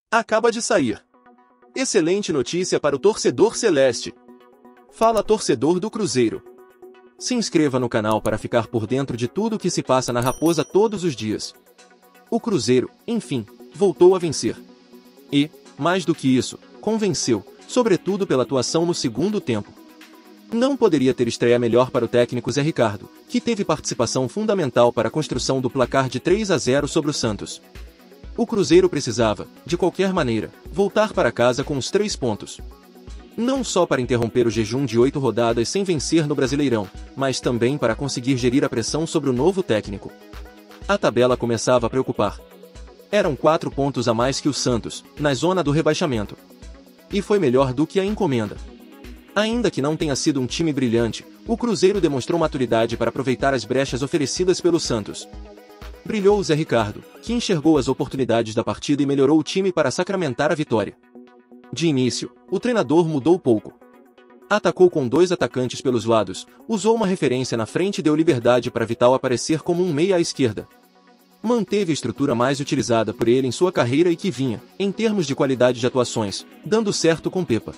Acaba de sair. Excelente notícia para o torcedor celeste. Fala, torcedor do Cruzeiro. Se inscreva no canal para ficar por dentro de tudo o que se passa na Raposa todos os dias. O Cruzeiro, enfim, voltou a vencer. E, mais do que isso, convenceu, sobretudo pela atuação no segundo tempo. Não poderia ter estreia melhor para o técnico Zé Ricardo, que teve participação fundamental para a construção do placar de 3-0 sobre o Santos. O Cruzeiro precisava, de qualquer maneira, voltar para casa com os 3 pontos. Não só para interromper o jejum de 8 rodadas sem vencer no Brasileirão, mas também para conseguir gerir a pressão sobre o novo técnico. A tabela começava a preocupar. Eram 4 pontos a mais que o Santos, na zona do rebaixamento. E foi melhor do que a encomenda. Ainda que não tenha sido um time brilhante, o Cruzeiro demonstrou maturidade para aproveitar as brechas oferecidas pelo Santos. Brilhou o Zé Ricardo, que enxergou as oportunidades da partida e melhorou o time para sacramentar a vitória. De início, o treinador mudou pouco. Atacou com 2 atacantes pelos lados, usou uma referência na frente e deu liberdade para Vital aparecer como um meia à esquerda. Manteve a estrutura mais utilizada por ele em sua carreira e que vinha, em termos de qualidade de atuações, dando certo com Pepa.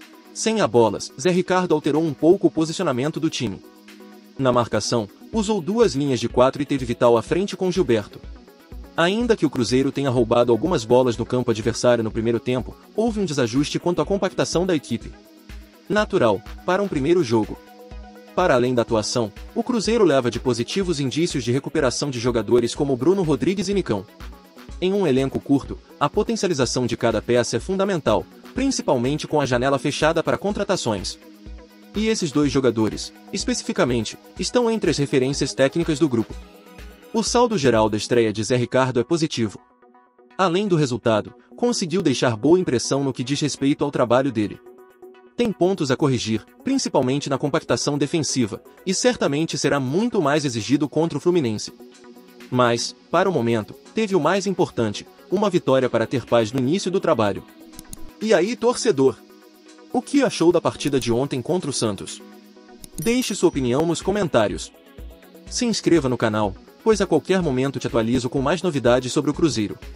Sem a bolas, Zé Ricardo alterou um pouco o posicionamento do time. Na marcação, usou 2 linhas de 4 e teve Vital à frente com Gilberto. Ainda que o Cruzeiro tenha roubado algumas bolas no campo adversário no primeiro tempo, houve um desajuste quanto à compactação da equipe. Natural, para um primeiro jogo. Para além da atuação, o Cruzeiro leva de positivos indícios de recuperação de jogadores como Bruno Rodrigues e Nicão. Em um elenco curto, a potencialização de cada peça é fundamental, principalmente com a janela fechada para contratações. E esses 2 jogadores, especificamente, estão entre as referências técnicas do grupo. O saldo geral da estreia de Zé Ricardo é positivo. Além do resultado, conseguiu deixar boa impressão no que diz respeito ao trabalho dele. Tem pontos a corrigir, principalmente na compactação defensiva, e certamente será muito mais exigido contra o Fluminense. Mas, para o momento, teve o mais importante, uma vitória para ter paz no início do trabalho. E aí, torcedor? O que achou da partida de ontem contra o Santos? Deixe sua opinião nos comentários. Se inscreva no canal, pois a qualquer momento te atualizo com mais novidades sobre o Cruzeiro.